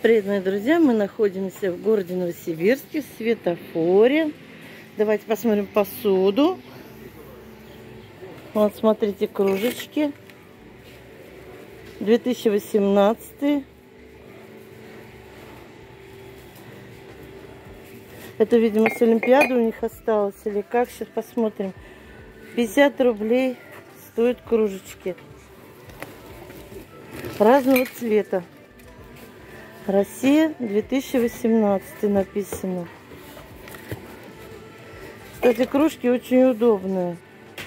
Привет, мои друзья! Мы находимся в городе Новосибирске, в светофоре. Давайте посмотрим посуду. Вот, смотрите, кружечки. 2018. Это, видимо, с Олимпиады у них осталось. Или как? Сейчас посмотрим. 50 рублей стоят кружечки. Разного цвета. Россия 2018 написано. Кстати, кружки очень удобные.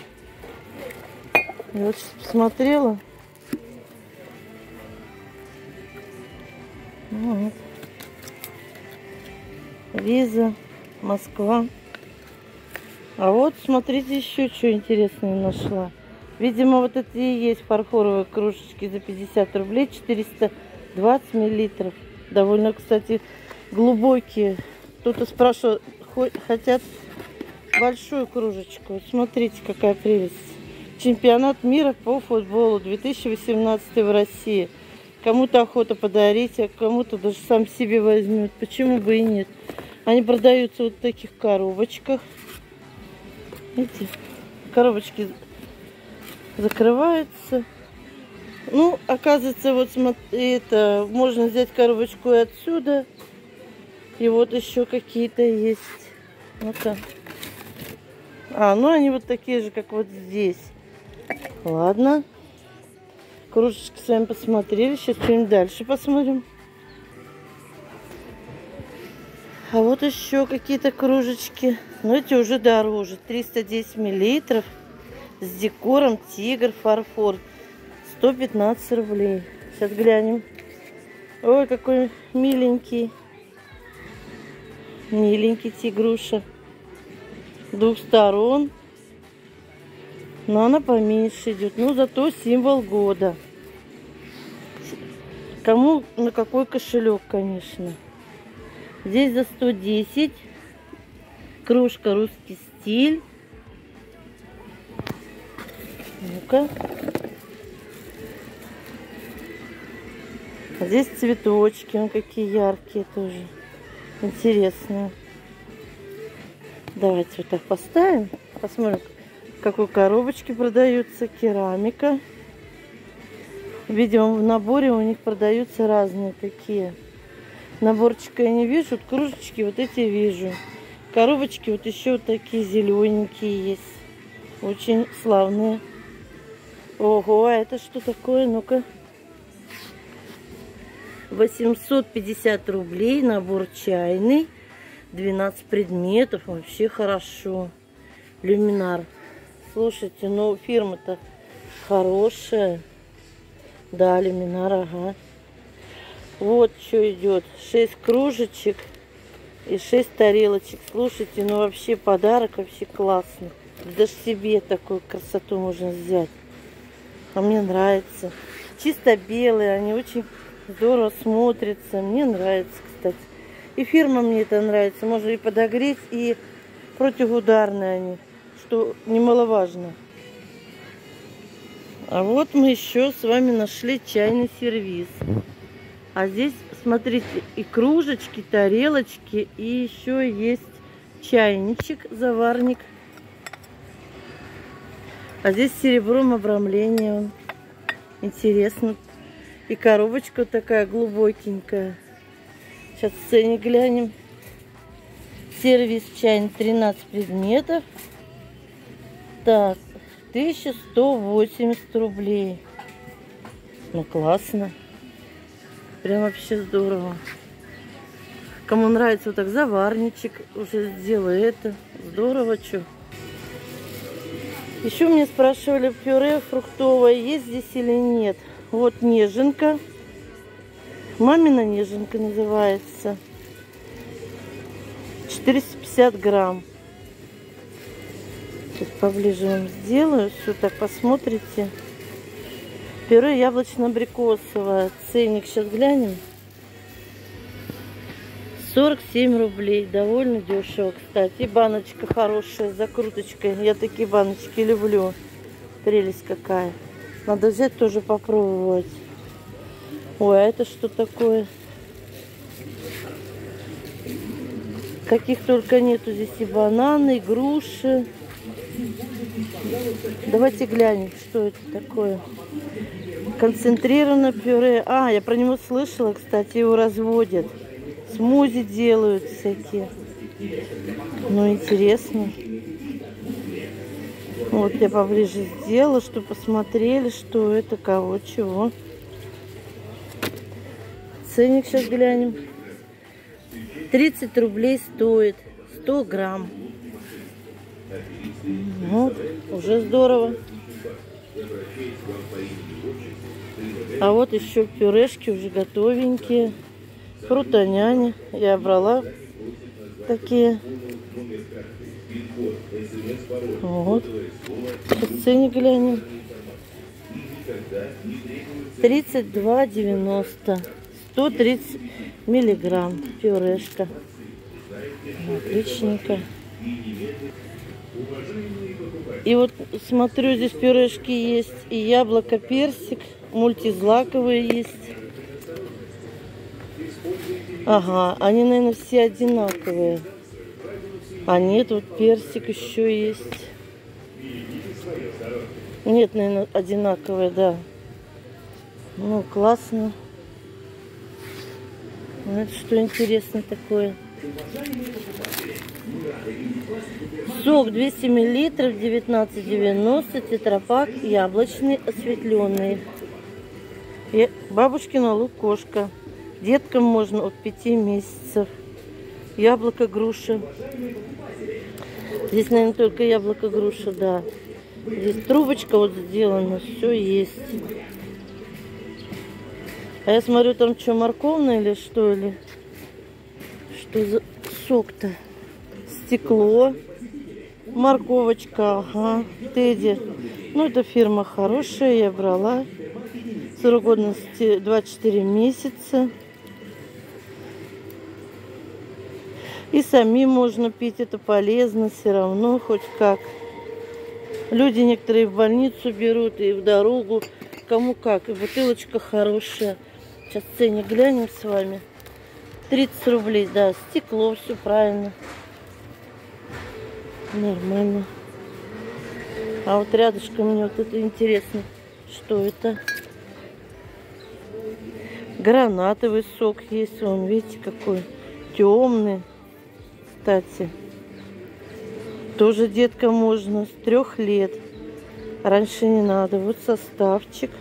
Я вот сейчас посмотрела. Вот. Виза, Москва. А вот, смотрите, еще что интересное нашла. Видимо, вот это и есть фарфоровые кружечки за 50 рублей, 420 миллилитров. Довольно, кстати, глубокие. Кто-то спрашивал, хотят большую кружечку. Вот смотрите, какая прелесть. Чемпионат мира по футболу 2018 в России. Кому-то охота подарить, а кому-то даже сам себе возьмет. Почему бы и нет? Они продаются вот в таких коробочках. Видите, коробочки закрываются. Ну, оказывается, вот смотри, это можно взять коробочку и отсюда. И вот еще какие-то есть. Вот так. Ну они вот такие же, как вот здесь. Ладно. Кружечки с вами посмотрели. Сейчас что-нибудь дальше посмотрим. А вот еще какие-то кружечки. Но эти уже дороже. 310 миллилитров. С декором тигр, фарфор. 115 рублей. Сейчас глянем. Ой, какой миленький. Миленький тигруша. С двух сторон. Но она поменьше идет. Ну, зато символ года. Кому на какой кошелек, конечно. Здесь за 110. Кружка русский стиль. Ну-ка. Здесь цветочки, вон какие яркие тоже. Интересные. Давайте вот так поставим. Посмотрим, в какой коробочке продаются. Керамика. Видимо, в наборе у них продаются разные такие. Наборчика я не вижу. Вот кружечки вот эти вижу. Коробочки вот еще вот такие зелененькие есть. Очень славные. Ого, а это что такое? Ну-ка. 850 рублей, набор чайный, 12 предметов, вообще хорошо. Люминар. Слушайте, ну фирма-то хорошая. Да, люминар, ага. Вот что идет. 6 кружечек и 6 тарелочек. Слушайте, ну вообще подарок вообще классный. Даже себе такую красоту можно взять. А мне нравится. Чисто белые, они очень здорово смотрится. Мне нравится, кстати. И фирма мне это нравится. Можно и подогреть, и противоударные они, что немаловажно. А вот мы еще с вами нашли чайный сервиз. А здесь, смотрите, и кружечки, тарелочки, и еще есть чайничек, заварник. А здесь серебром обрамление. Интересно. И коробочка такая глубокенькая. Сейчас ценник глянем. Сервис чайный, 13 предметов. Так, 1180 рублей. Ну, классно. Прям вообще здорово. Кому нравится вот так заварничек, уже сделаю это. Здорово, что. Еще меня спрашивали, пюре фруктовое есть здесь или нет. Вот неженка. Мамина неженка называется. 450 грамм. Сейчас поближе вам сделаю. Все так посмотрите. Пюре яблочно-абрикосовое. Ценник сейчас глянем. 47 рублей. Довольно дешево, кстати. И баночка хорошая с закруточкой. Я такие баночки люблю. Прелесть какая. Надо взять тоже попробовать. Ой, а это что такое? Каких только нету здесь и бананы, и груши. Давайте глянем, что это такое. Концентрированное пюре. А, я про него слышала, кстати, его разводят. Смузи делают всякие. Ну, интересно. Вот я поближе сделала, чтобы посмотрели, что это, кого, чего. Ценник сейчас глянем. 30 рублей стоит. 100 грамм. Вот, уже здорово. А вот еще пюрешки уже готовенькие. Фрутоняня. Я брала такие. Вот. Сейчас ценник глянем. 32,90. 130 миллиграмм пюрешка. Отличненько. И вот смотрю, здесь пюрешки есть. И яблоко, персик. Мультизлаковые есть. Ага, они, наверное, все одинаковые. А нет, вот персик еще есть. Нет, наверное, одинаковые, да. Ну, классно. Это что интересно такое? Сок 200 миллилитров, 19,90, тетрапак, яблочный, осветленный. И бабушкина лукошка. Деткам можно от 5 месяцев. Яблоко, груша. Здесь, наверное, только яблоко, груша, да. Здесь трубочка вот сделана, все есть. А я смотрю, там что, морковное или что, или что за сок-то? Стекло, морковочка, ага, Тедди. Ну, эта фирма хорошая, я брала. Срок годности 24 месяца. И самим можно пить, это полезно все равно, хоть как. Люди некоторые в больницу берут и в дорогу, кому как. И бутылочка хорошая. Сейчас ценник глянем с вами. 30 рублей, да, стекло, все правильно. Нормально. А вот рядышком мне вот это интересно, что это. Гранатовый сок есть, вон, видите, какой темный. Кстати, тоже деткам можно с 3 лет. Раньше не надо. Вот составчик.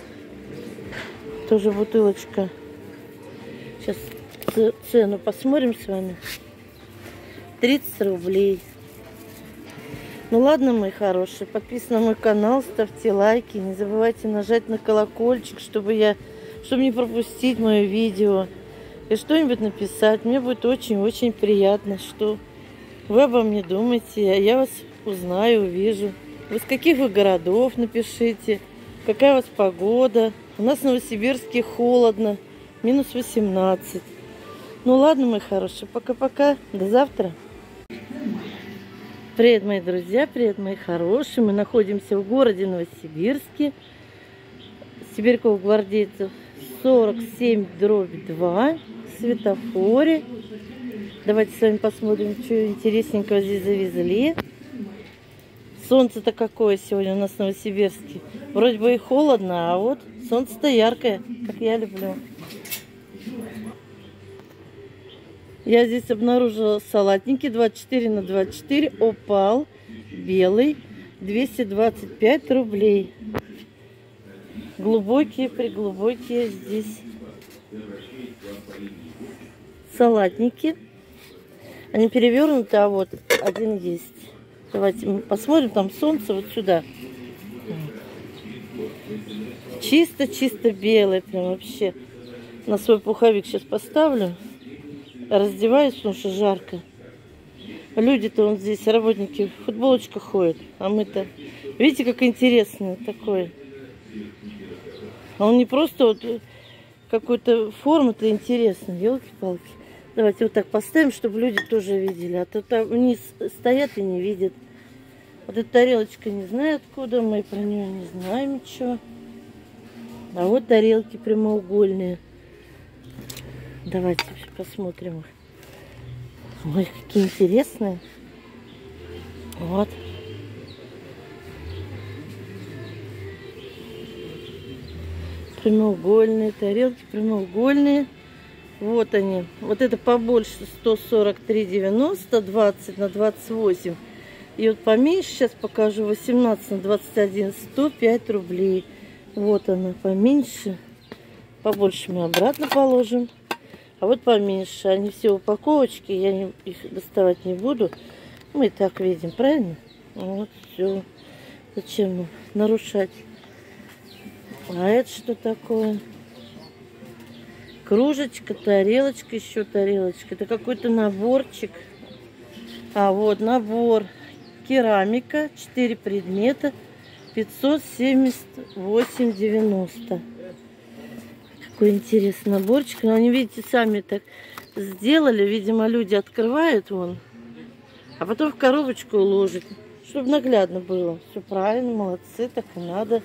Тоже бутылочка. Сейчас цену посмотрим с вами. 30 рублей. Ну ладно, мои хорошие. Подписывайтесь на мой канал, ставьте лайки. Не забывайте нажать на колокольчик, чтобы не пропустить мое видео. И что-нибудь написать. Мне будет очень-очень приятно, что вы обо мне думаете. А я вас узнаю, увижу. Вы с каких вы городов, напишите. Какая у вас погода. У нас в Новосибирске холодно. Минус 18. Ну ладно, мои хорошие. Пока-пока. До завтра. Привет, мои друзья. Привет, мои хорошие. Мы находимся в городе Новосибирске. Сибиряков-Гвардейцев 47/2. Светофоре. Давайте с вами посмотрим, что интересненького здесь завезли. Солнце-то какое сегодня у нас в Новосибирске. Вроде бы и холодно, а вот солнце-то яркое, как я люблю. Я здесь обнаружила салатники 24/24. Опал белый 225 рублей. Глубокие, приглубокие здесь салатники. Они перевернуты, а вот один есть. Давайте мы посмотрим, там солнце вот сюда. Чисто-чисто белое, прям вообще. На свой пуховик сейчас поставлю. Раздеваюсь, потому что жарко. Люди-то вон здесь, работники, в футболочках ходят. А мы-то... Видите, как интересно такое. А он не просто вот какой-то формы-то интересно. Елки-палки. Давайте вот так поставим, чтобы люди тоже видели. А то там вниз стоят и не видят. Вот эта тарелочка, не знаю откуда. Мы про нее не знаем ничего. А вот тарелки прямоугольные. Давайте посмотрим их. Ой, какие интересные. Вот. Прямоугольные тарелки, прямоугольные. Вот они. Вот это побольше 143,90, 20 на 28. И вот поменьше, сейчас покажу, 18 на 21, 105 рублей. Вот она, поменьше. Побольше мы обратно положим. А вот поменьше. Они все упаковочки, я их доставать не буду. Мы и так видим, правильно? Вот, все. Зачем нарушать? А это что такое? Кружечка, тарелочка, еще тарелочка. Это какой-то наборчик. А вот набор. Керамика, 4 предмета, 578,90. Какой интересный наборчик. Но они, видите, сами так сделали. Видимо, люди открывают вон, а потом в коробочку уложат, чтобы наглядно было. Все правильно, молодцы, так и надо.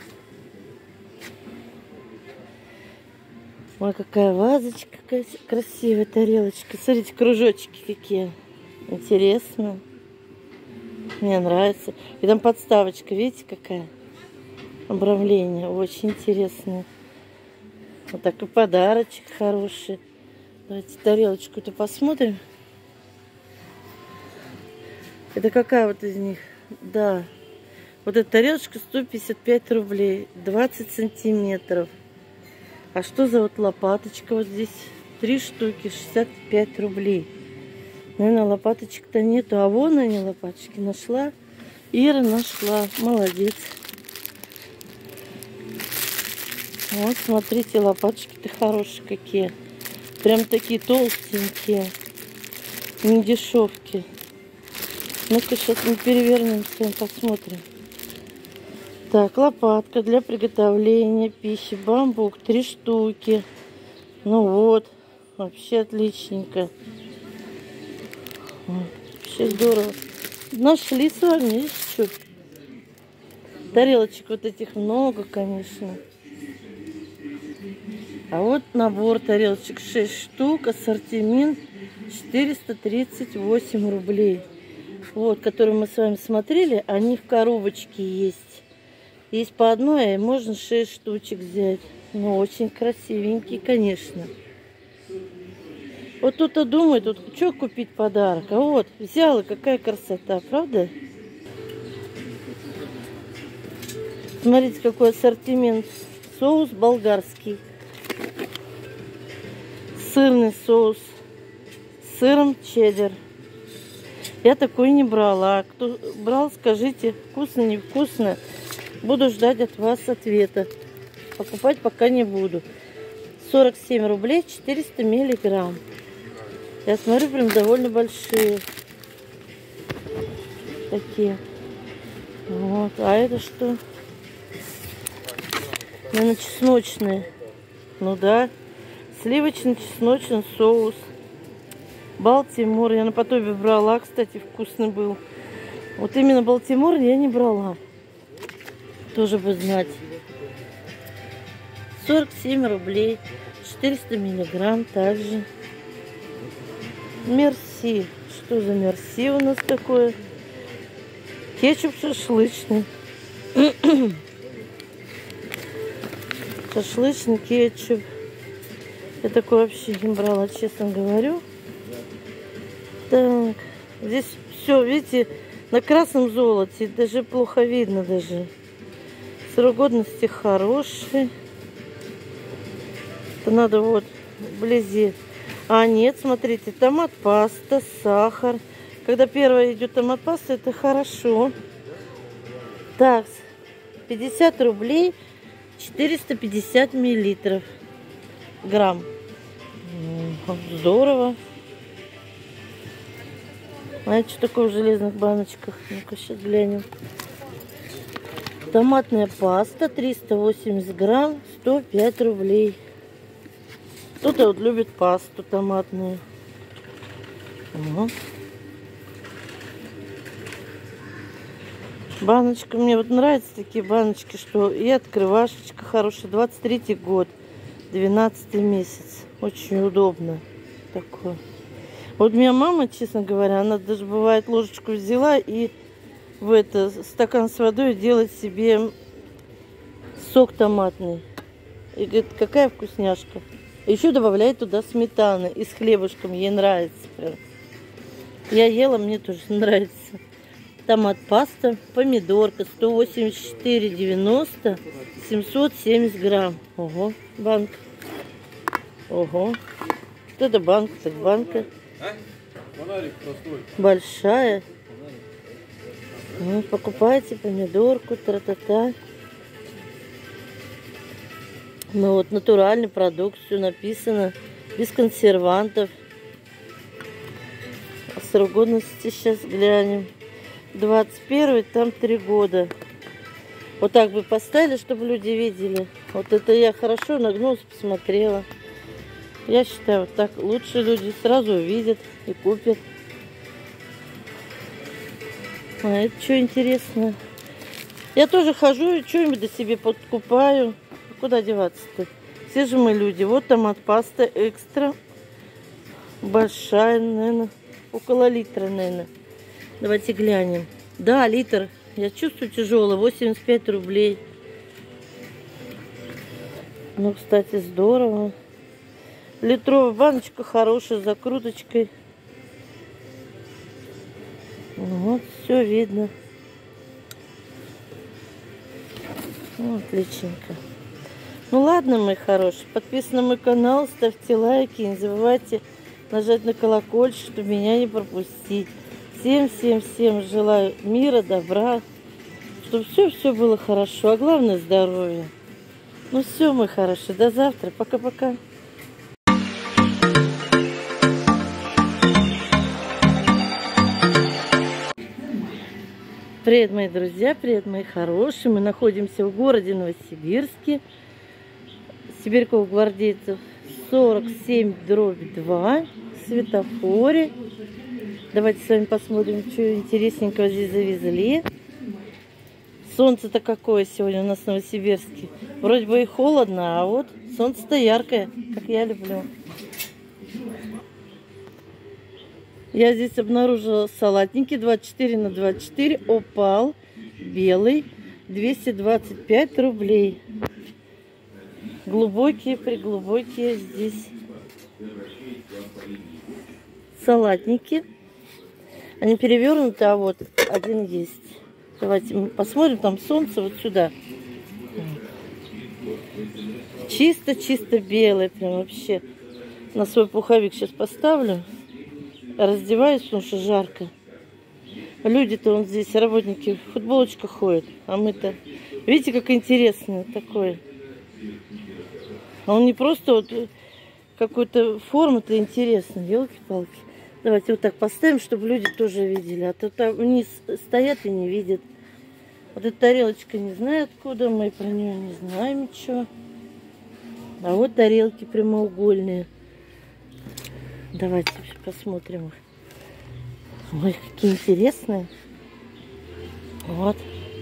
Ой, какая вазочка, какая красивая тарелочка. Смотрите, кружочки какие. Интересно. Мне нравится. И там подставочка, видите, какая? Обрамление. Очень интересное. Вот такой подарочек хороший. Давайте тарелочку-то посмотрим. Это какая вот из них? Да. Вот эта тарелочка 155 рублей. 20 сантиметров. А что за вот лопаточка вот здесь? 3 штуки, 65 рублей. Наверное, лопаточек-то нету. А вон они, лопаточки, нашла. Ира нашла. Молодец. Вот, смотрите, лопаточки-то хорошие какие. Прям такие толстенькие. Не дешевки. Ну-ка, сейчас мы перевернем, посмотрим. Так, лопатка для приготовления пищи. Бамбук, 3 штуки. Ну вот, вообще отличненько. Вообще здорово. Нашли с вами, видите, что? Тарелочек вот этих много, конечно. А вот набор тарелочек 6 штук. Ассортимент 438 рублей. Вот, которые мы с вами смотрели, они в коробочке есть. Есть по одной, и можно 6 штучек взять. Ну, очень красивенькие, конечно. Вот тут-то думает, тут что купить подарок. А вот, взяла, какая красота, правда? Смотрите, какой ассортимент. Соус болгарский. Сырный соус. С сыром чеддер. Я такой не брала. Кто брал, скажите, вкусно, невкусно. Буду ждать от вас ответа. Покупать пока не буду. 47 рублей, 400 миллиграмм. Я смотрю, прям довольно большие. Такие. Вот. А это что? Наверное, чесночные. Ну да. Сливочно-чесночный соус. Балтимор. Я на Потове брала, кстати, вкусный был. Вот именно Балтимор я не брала. Тоже бы знать. 47 рублей. 400 миллиграмм также. Мерси. Что за мерси у нас такое? Кетчуп шашлычный. Шашлычный кетчуп. Я такой вообще не брала, честно говорю. Так. Здесь все, видите, на красном золоте. Даже плохо видно даже. Срок годности хороший. Это надо вот вблизи. А нет, смотрите, томат-паста, сахар. Когда первая идет томат-паста, это хорошо. Так, 50 рублей, 450 миллилитров. Грамм. Здорово. А это что такое в железных баночках? Ну-ка, сейчас глянем. Томатная паста, 380 грамм, 105 рублей. Кто-то вот любит пасту томатную. Угу. Баночка, мне вот нравятся такие баночки, что и открывашечка хорошая. 23-й год, 12-й месяц. Очень удобно такое. Вот у меня мама, честно говоря, она даже бывает ложечку взяла и в это стакан с водой делает себе сок томатный. И говорит, какая вкусняшка. Еще добавляет туда сметаны и с хлебушком. Ей нравится прям. Я ела, мне тоже нравится. Томат паста, помидорка 184,90, 770 грамм. Ого, банка. Ого. Вот это банка, так банка. Большая. Вот, покупайте помидорку, тра-та-та. Ну вот, натуральный продукт, все написано, без консервантов. Срок годности сейчас глянем. 21, там 3 года. Вот так бы поставили, чтобы люди видели. Вот это я хорошо нагнулась, посмотрела. Я считаю, вот так лучше люди сразу увидят и купят. А это что интересно? Я тоже хожу и что-нибудь до себе подкупаю. Куда деваться-то? Все же мы люди. Вот томат паста экстра. Большая, наверное. Около литра, наверное. Давайте глянем. Да, литр. Я чувствую тяжелый. 85 рублей. Ну, кстати, здорово. Литровая баночка хорошая, с закруточкой. Вот, все видно. Ну, отличненько. Ну ладно, мои хорошие, подписывайтесь на мой канал, ставьте лайки, не забывайте нажать на колокольчик, чтобы меня не пропустить. Всем желаю мира, добра, чтобы все было хорошо, а главное здоровье. Ну все, мои хорошие, до завтра, пока-пока. Привет, мои друзья, привет, мои хорошие. Мы находимся в городе Новосибирске. Сибиряков гвардейцев 47/2. Светофоре. Давайте с вами посмотрим, что интересненького здесь завезли. Солнце-то какое сегодня у нас в Новосибирске. Вроде бы и холодно, а вот солнце-то яркое, как я люблю. Я здесь обнаружила салатники 24×24, опал, белый, 225 рублей. Глубокие, приглубокие здесь салатники. Они перевернуты, а вот один есть. Давайте мы посмотрим, там солнце вот сюда. Чисто-чисто белый, прям вообще. На свой пуховик сейчас поставлю. Раздеваюсь, потому что жарко. Люди-то вон здесь, работники, в футболочках ходят. А мы-то... Видите, как интересно такое. А он не просто вот какой-то формы-то интересная. Елки-палки. Давайте вот так поставим, чтобы люди тоже видели. А то там вниз стоят и не видят. Вот эта тарелочка, не знаю откуда. Мы про нее не знаем ничего. А вот тарелки прямоугольные. Давайте посмотрим их. Ой, какие интересные. Вот.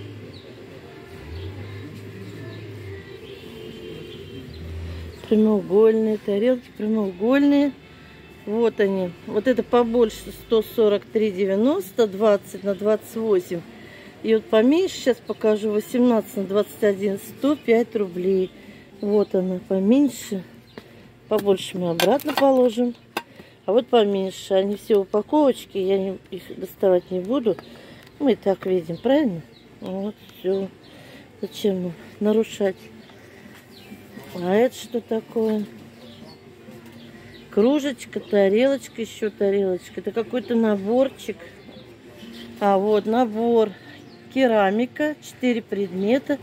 Прямоугольные тарелки, прямоугольные. Вот они. Вот это побольше 143,90, 20×28. И вот поменьше, сейчас покажу, 18×21, 105 рублей. Вот она, поменьше. Побольше мы обратно положим. А вот поменьше. Они все упаковочки, я их доставать не буду. Мы и так видим, правильно? Вот, все. Зачем нарушать? А это что такое? Кружечка, тарелочка, еще тарелочка. Это какой-то наборчик. А вот набор. Керамика, 4 предмета,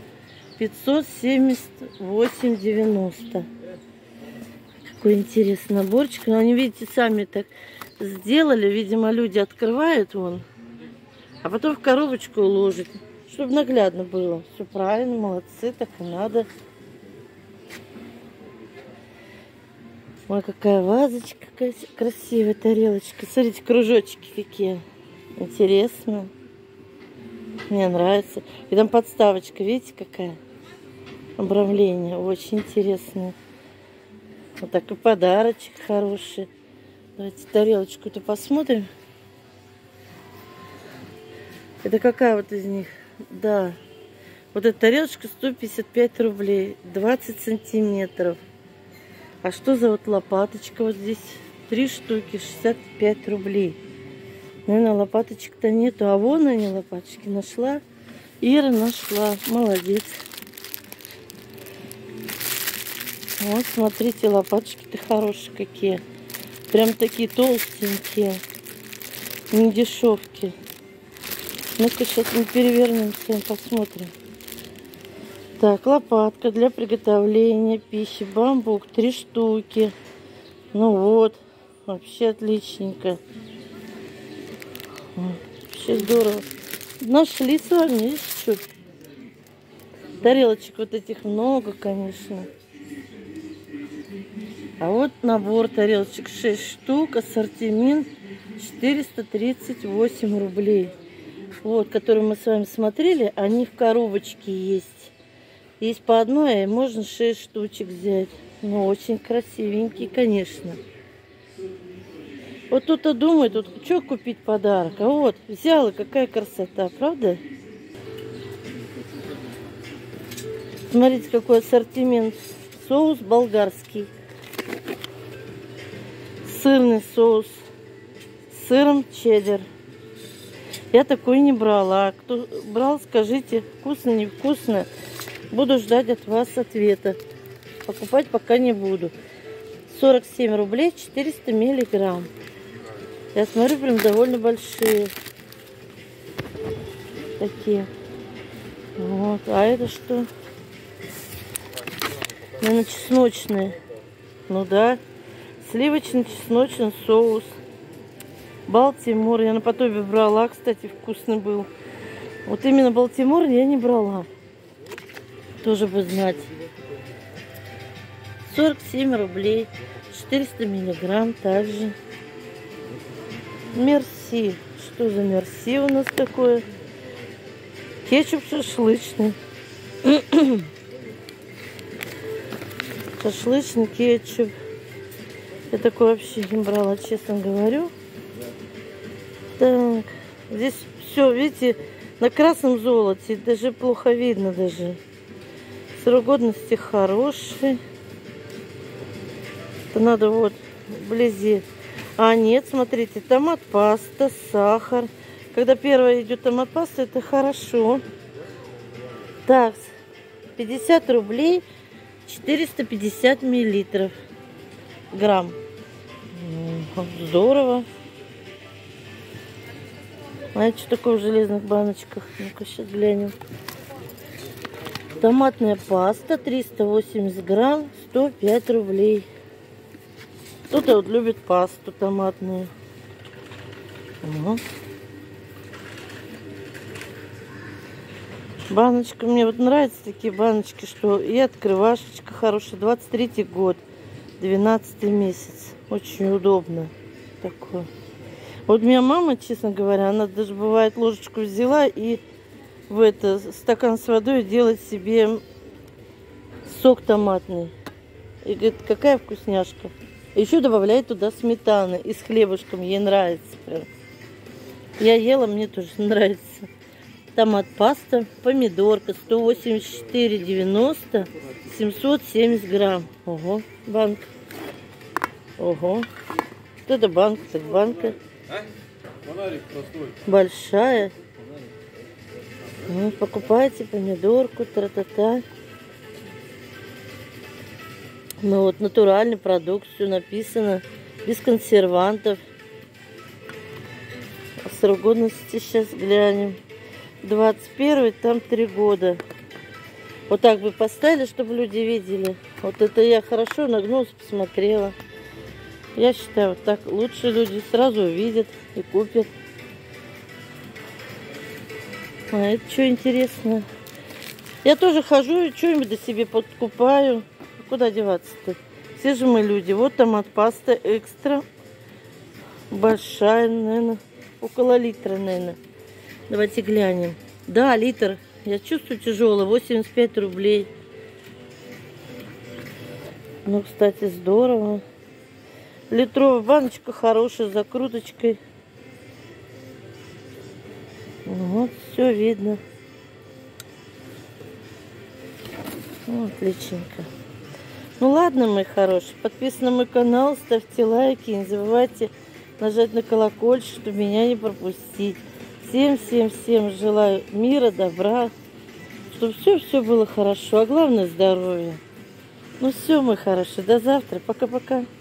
578,90. Какой интересный наборчик. Но они, видите, сами так сделали. Видимо, люди открывают вон. А потом в коробочку уложат. Чтобы наглядно было. Все правильно, молодцы, так и надо. Ой, какая вазочка, какая красивая тарелочка. Смотрите, кружочки какие. Интересно. Мне нравится. И там подставочка, видите, какая? Обрамление. Очень интересное. Вот такой подарочек хороший. Давайте тарелочку-то посмотрим. Это какая вот из них? Да. Вот эта тарелочка 155 рублей. 20 сантиметров. А что за вот лопаточка вот здесь? 3 штуки, 65 рублей. Наверное, лопаточек-то нету. А вон они, лопаточки, нашла. Ира нашла. Молодец. Вот, смотрите, лопаточки-то хорошие какие. Прям такие толстенькие. Не дешевки. Ну-ка, сейчас мы перевернемся и посмотрим. Так, лопатка для приготовления пищи. Бамбук, 3 штуки. Ну вот, вообще отличненько. Вообще здорово. Нашли с вами, видите, что? Тарелочек вот этих много, конечно. А вот набор тарелочек 6 штук, ассортимент 438 рублей. Вот, которые мы с вами смотрели, они в коробочке есть. Есть по одной, и можно 6 штучек взять. Ну, очень красивенькие, конечно. Вот тут-то думает, тут что купить подарок. А вот, взяла, какая красота, правда? Смотрите, какой ассортимент. Соус болгарский. Сырный соус с сыром чеддер. Я такой не брала. Кто брал, скажите, вкусно, невкусно. Буду ждать от вас ответа. Покупать пока не буду. 47 рублей 400 миллиграмм. Я смотрю, прям довольно большие. Такие. Вот. А это что? Наверное, чесночные. Ну да. Сливочно-чесночный соус. Балтимор. Я наподобие брала, кстати, вкусный был. Вот именно Балтимор я не брала. Тоже бы знать. 47 рублей. 400 миллиграмм также. Мерси. Что за мерси у нас такое? Кетчуп шашлычный. Шашлычный кетчуп. Я такой вообще не брала, честно говорю. Так. Здесь все, видите, на красном золоте. Даже плохо видно даже. Срок годности хороший. Это надо вот вблизи. А нет, смотрите, томат-паста, сахар. Когда первая идет томат-паста, это хорошо. Так, 50 рублей, 450 миллилитров. Грамм. Здорово. А это что такое в железных баночках? Ну-ка, сейчас глянем. Томатная паста, 380 грамм, 105 рублей. Кто-то вот любит пасту томатную. Угу. Баночка, мне вот нравятся такие баночки, что и открывашечка хорошая. 23-й год, 12 месяц. Очень удобно такое. Вот у меня мама, честно говоря, она даже бывает ложечку взяла и в это стакан с водой делает себе сок томатный. И говорит, какая вкусняшка. Еще добавляет туда сметаны и с хлебушком. Ей нравится прям. Я ела, мне тоже нравится. Томат-паста, помидорка 184,90, 770 грамм. Ого, банка. Ого. Что это банка? Так банка. Большая. Ну, покупайте помидорку, тра-та-та. Ну вот, натуральный продукт, все написано, без консервантов. Срок годности сейчас глянем. 21, там 3 года. Вот так бы поставили, чтобы люди видели. Вот это я хорошо нагнулась, посмотрела. Я считаю, вот так лучше люди сразу увидят и купят. А это что интересно? Я тоже хожу и что-нибудь до себе подкупаю. Куда деваться-то? Все же мы люди. Вот томат-паста экстра. Большая, наверное. Около литра, наверное. Давайте глянем. Да, литр. Я чувствую тяжелый. 85 рублей. Ну, кстати, здорово. Литровая баночка, хорошая, с закруточкой. Вот, все видно. Отличненько. Ну ладно, мои хорошие, подписывайтесь на мой канал, ставьте лайки, не забывайте нажать на колокольчик, чтобы меня не пропустить. Всем желаю мира, добра, чтобы все было хорошо, а главное здоровье. Ну все, мои хорошие, до завтра, пока-пока.